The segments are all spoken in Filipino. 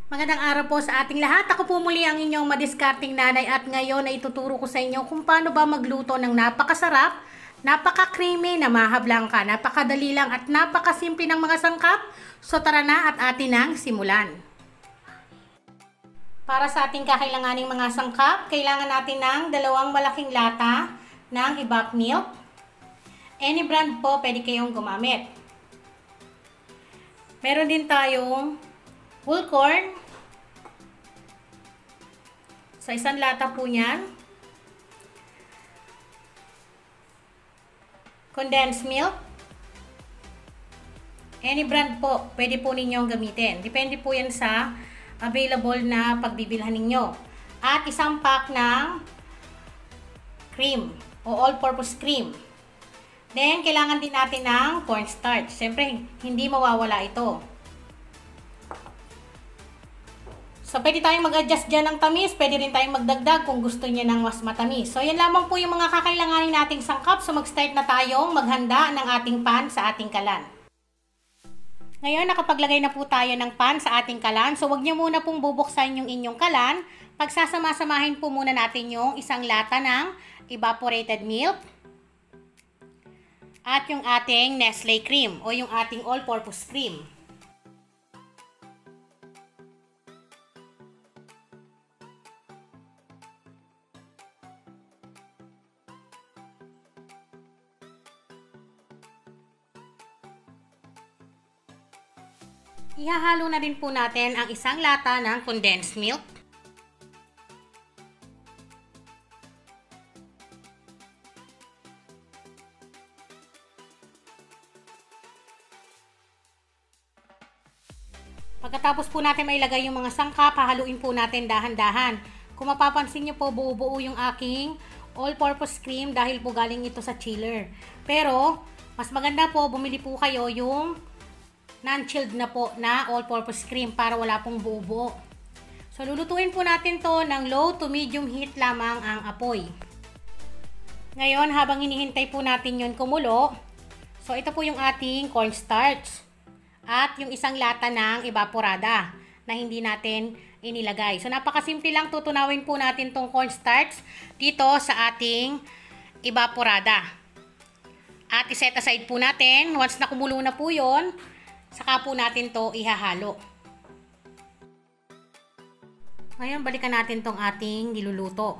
Magandang araw po sa ating lahat. Ako po muli ang inyong madiskarting nanay at ngayon ay ituturo ko sa inyo kung paano ba magluto ng napakasarap, napaka-creamy na maha blanca. Napakadali lang at napakasimple ng mga sangkap. So tara na at atin ang simulan. Para sa ating kakailanganing mga sangkap, kailangan natin ng 2 malaking lata ng evap milk. Any brand po pwede kayong gumamit. Meron din tayong whole corn. So, isang lata po niyan. Condensed milk. Any brand po, pwede po ninyong gamitin. Depende po yan sa available na pagbibilhan ninyo. At isang pack ng cream o all-purpose cream. Then, kailangan din natin ng cornstarch. Siyempre, hindi mawawala ito. So, pwede tayong mag-adjust dyan ng tamis. Pwede rin tayong magdagdag kung gusto niya ng mas matamis. So, yan lamang po yung mga kakailanganin nating sangkap. So, mag-start na tayong maghanda ng ating pan sa ating kalan. Ngayon, nakapaglagay na po tayo ng pan sa ating kalan. So, wag niyo muna pong bubuksan yung inyong kalan. Pagsasama-samahin po muna natin yung isang lata ng evaporated milk. At yung ating Nestle cream o yung ating all-purpose cream. Ihahalo na din po natin ang isang lata ng condensed milk. Pagkatapos po natin mailagay yung mga sangkap, hahaluin po natin dahan-dahan. Kung mapapansin nyo po, buo-buo yung aking all-purpose cream dahil po galing ito sa chiller. Pero, mas maganda po, bumili po kayo yung non-chilled na po na all-purpose cream para wala pong buo-buo. So, lulutuin po natin to ng low to medium heat lamang ang apoy. Ngayon, habang hinihintay po natin yun kumulo, so ito po yung ating cornstarch. At yung isang lata ng evaporada na hindi natin inilagay. So, napakasimple lang. Tutunawin po natin tong cornstarch dito sa ating evaporada. At iset aside po natin. Once na kumulo na po yun, saka po natin to ihahalo. Ngayon, balikan natin tong ating niluluto.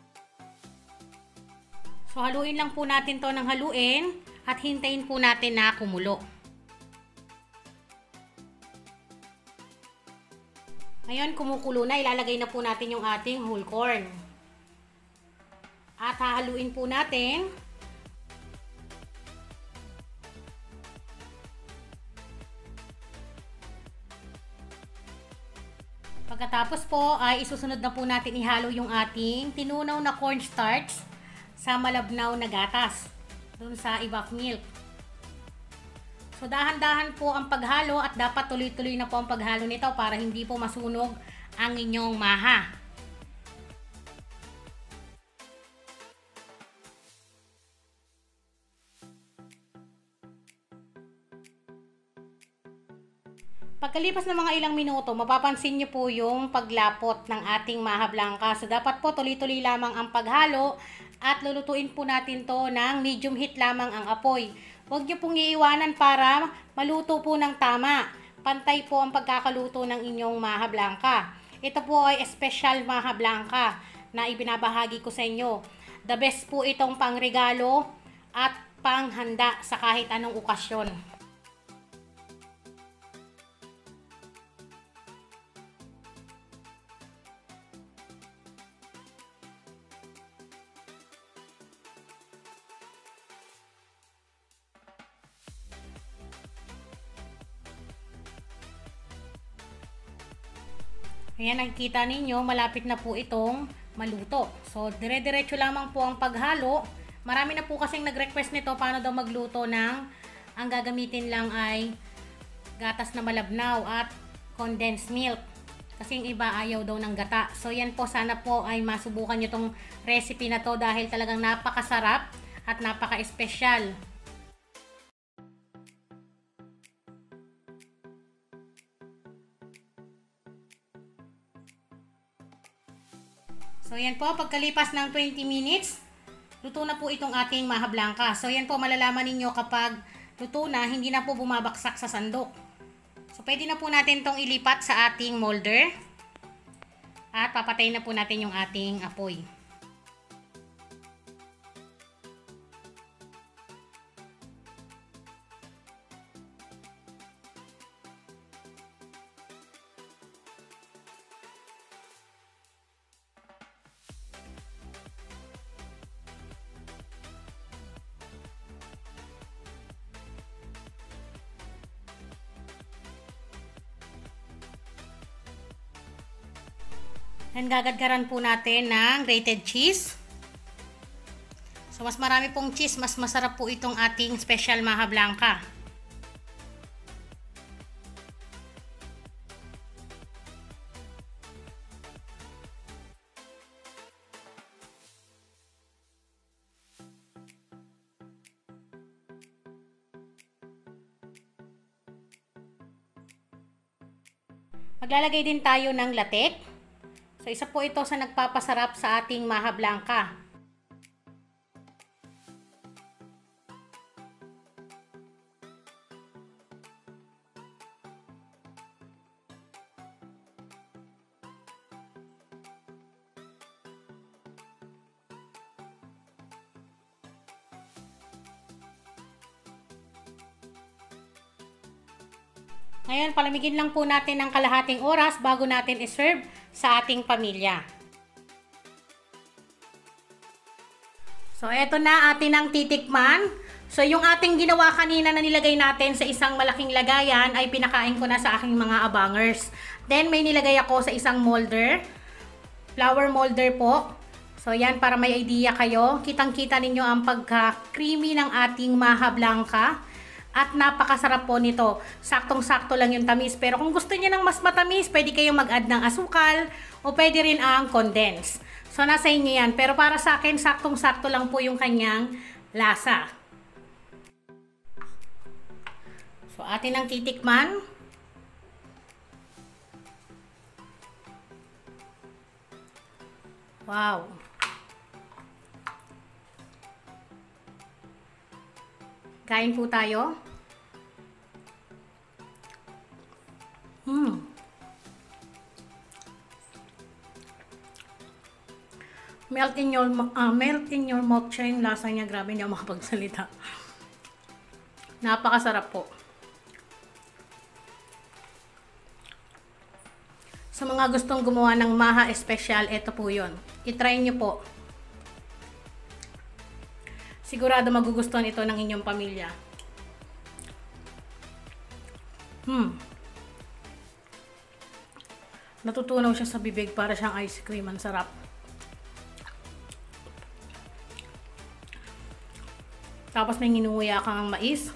So, haluin lang po natin to ng haluin at hintayin po natin na kumulo. Ngayon, kumukulo na, ilalagay na po natin yung ating whole corn. At hahaluin po natin. Pagkatapos po, ay isusunod na po natin ihalo yung ating tinunaw na cornstarch sa malabnaw na gatas dun sa evap milk. So, dahan-dahan po ang paghalo at dapat tuloy-tuloy na po ang paghalo nito para hindi po masunog ang inyong maha. Pagkalipas ng mga ilang minuto, mapapansin nyo po yung paglapot ng ating maha blanca. So, dapat po tuloy-tuloy lamang ang paghalo at lulutuin po natin to ng medium heat lamang ang apoy. Huwag nyo pong iiwanan para maluto po ng tama. Pantay po ang pagkakaluto ng inyong maha blanca. Ito po ay special maha blanca na ibinabahagi ko sa inyo. The best po itong pangregalo at panghanda sa kahit anong okasyon. Ayan, nakikita ninyo, malapit na po itong maluto. So, dire-diretso lamang po ang paghalo. Marami na po kasing nag-request nito paano daw magluto ng ang gagamitin lang ay gatas na malabnaw at condensed milk. Kasi yung iba ayaw daw ng gata. So, yan po, sana po ay masubukan nyo tong recipe na to dahil talagang napakasarap at napaka-espesyal. So yan po, pagkalipas ng 20 minutes, luto na po itong ating maha blanca. So yan po, malalaman ninyo kapag luto na, hindi na po bumabaksak sa sandok. So pwede na po natin itong ilipat sa ating molder. At papatayin na po natin yung ating apoy. And gagadgaran po natin ng grated cheese. So mas marami pong cheese, mas masarap po itong ating special maha blanca. Maglalagay din tayo ng latek. So, isa po ito sa nagpapasarap sa ating maha blanca. Ngayon, palamigin lang po natin ng kalahating oras bago natin iserve sa ating pamilya. So, eto na atin ang titikman. So, yung ating ginawa kanina na nilagay natin sa isang malaking lagayan ay pinakain ko na sa aking mga abangers. Then, may nilagay ako sa isang molder. Flower molder po. So, yan para may idea kayo. Kitang-kita ninyo ang pagka-creamy ng ating maha blanca. At napakasarap po nito. Saktong-sakto lang yung tamis. Pero kung gusto niyo ng mas matamis, pwede kayong mag-add ng asukal o pwede rin ang condense. So, nasa inyo yan. Pero para sa akin, saktong-sakto lang po yung kanyang lasa. So, atin ang titikman. Wow! Kain po tayo. Melt in your mouth siya yung lasa niya. Grabe, hindi ako makapagsalita. Napakasarap po. Sa mga gustong gumawa ng maha espesyal, ito po yun. I-try nyo po. Sigurado magugustuhan ito ng inyong pamilya. Natutunaw siya sa bibig para siyang ice cream. Ang sarap. Tapos may nginuya kang mais.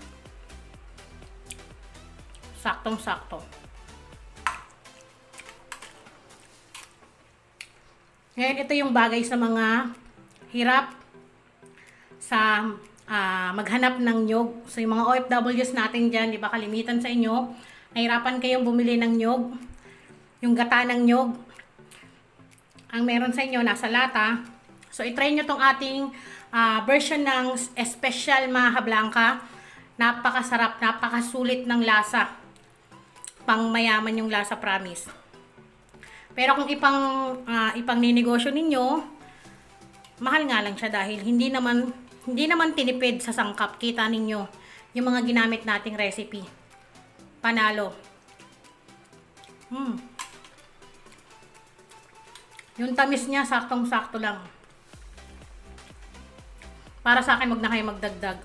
Saktong-sakto. Ngayon, ito yung bagay sa mga hirap sa maghanap ng nyog. So, yung mga OFWs natin dyan, di ba, kalimitan sa inyo, nahirapan kayong bumili ng nyog. Yung gata ng nyog, ang meron sa inyo, nasa lata. So, itry nyo tong ating version ng special maha blanca. Napakasarap, napakasulit ng lasa. Pang mayaman yung lasa, promise. Pero kung ipang ninegosyo ninyo, mahal nga lang siya dahil hindi naman tinipid sa sangkap. Kita ninyo yung mga ginamit nating recipe. Panalo. Yung tamis niya, saktong-sakto lang. Para sa akin, wag na kayo magdagdag.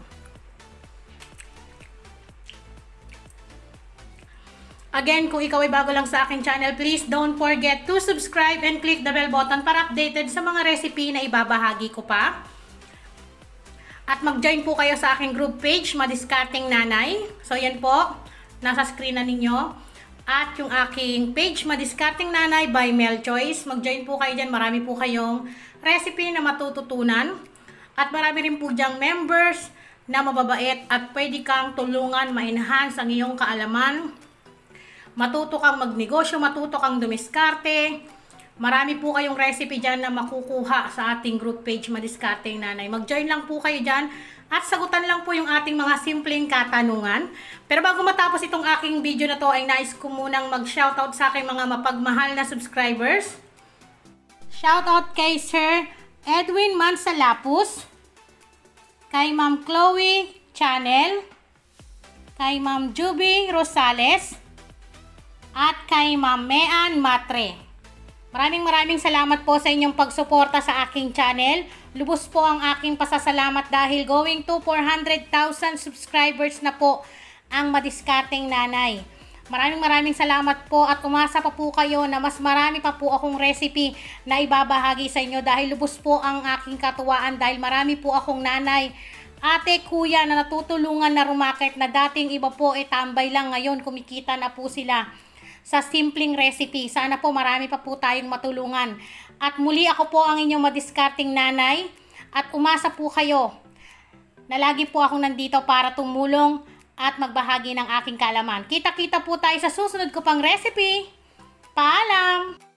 Again, kung ikaw ay bago lang sa aking channel, please don't forget to subscribe and click the bell button para updated sa mga recipe na ibabahagi ko pa. At mag-join po kayo sa aking group page, Madiskarteng Nanay. So, yan po. Nasa screen na ninyo. At yung aking page, Madiskarteng Nanay by Mel Choice. Mag-join po kayo dyan. Marami po kayong recipe na matututunan. At marami rin po dyang members na mababait at pwede kang tulungan ma-enhance ang iyong kaalaman. Matuto kang magnegosyo, matuto kang dumiskarte, Marami po kayong recipe dyan na makukuha sa ating group page Madiskarteng Nanay. Mag-join lang po kayo dyan at sagutan lang po yung ating mga simpleng katanungan. Pero bago matapos itong aking video na to ay nais ko munang mag-shoutout sa aking mga mapagmahal na subscribers. Shoutout kay Sir Edwin Mansalapus, kay Ma'am Chloe Channel, kay Ma'am Juby Rosales, at kay Ma'am Mean Matre. Maraming salamat po sa inyong pagsuporta sa aking channel. Lubos po ang aking pasasalamat dahil going to 400,000 subscribers na po ang Madiskarteng Nanay. Maraming salamat po at umasa pa po kayo na mas marami pa po akong recipe na ibabahagi sa inyo dahil lubos po ang aking katuwaan dahil marami po akong nanay, ate, kuya na natutulungan na rumakit na dating iba po tambay lang, ngayon kumikita na po sila sa simpleng recipe. Sana po marami pa po tayong matulungan. At muli ako po ang inyong Madiskarteng Nanay at umasa po kayo na lagi po akong nandito para tumulong at magbahagi ng aking kaalaman. Kita-kita po tayo sa susunod ko pang recipe. Paalam!